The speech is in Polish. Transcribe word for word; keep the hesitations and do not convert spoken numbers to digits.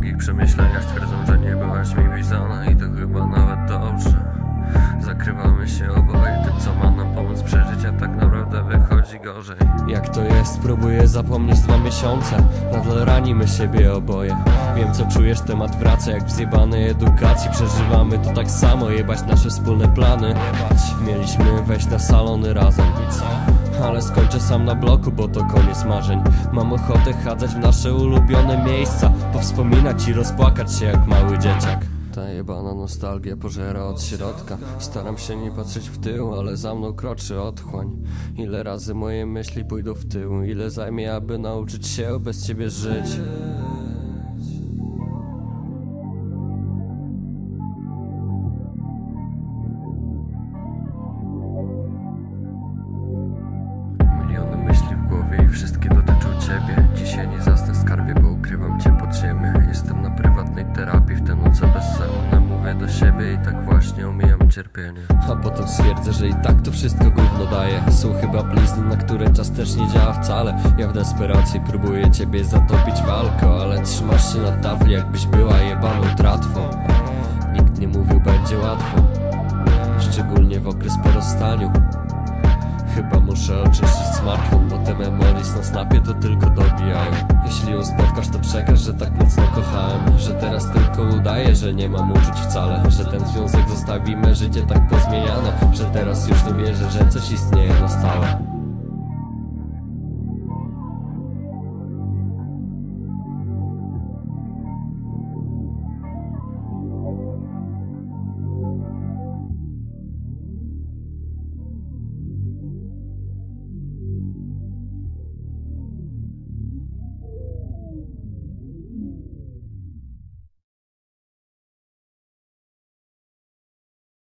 długich przemyśleniach stwierdzam, że nie byłaś mi pisana i to chyba nawet dobrze. Zakrywamy się oboje tym, co ma nam pomóc przeżyć, a tak naprawdę wychodzi gorzej. Jak to jest? Próbuję zapomnieć dwa miesiące. Nadal ranimy siebie oboje. Wiem, co czujesz, temat wraca jak w zjebanej edukacji. Przeżywamy to tak samo, jebać nasze wspólne plany. Mieliśmy wejść na salony razem i co? Ale skończę sam na bloku, bo to koniec marzeń. Mam ochotę chadzać w nasze ulubione miejsca, powspominać i rozpłakać się jak mały dzieciak. Ta jebana nostalgia pożera od środka. Staram się nie patrzeć w tył, ale za mną kroczy otchłań. Ile razy moje myśli pójdą w tył? Ile zajmie, aby nauczyć się bez ciebie żyć? Miliony myśli w głowie i wszystkie dotyczą ciebie. Dzisiaj nie zasnę w skarbie, bo ukrywam cię pod ziemię. Jestem na prywatnej terapii, w te noce bezsenne mówię do siebie i tak właśnie omijam cierpienie. A potem stwierdzę, że i tak to wszystko gówno daje. Są chyba blizny, na które czas też nie działa wcale. Ja w desperacji próbuję ciebie zatopić w alko, ale trzymasz się na tafli, jakbyś była jebaną tratwą. Nikt nie mówił, będzie łatwo, szczególnie w okres po rozstaniu. Chyba muszę oczyścić smartfon, bo te memories na snapie to tylko dobijają. Jeśli ją spotkasz, to przekaż, że tak mocno kochałem, że teraz tylko udaję, że nie mam uczuć wcale, że ten związek zostawimy, życie tak pozmieniane, że teraz już nie wierzę, że coś istnieje na stałe.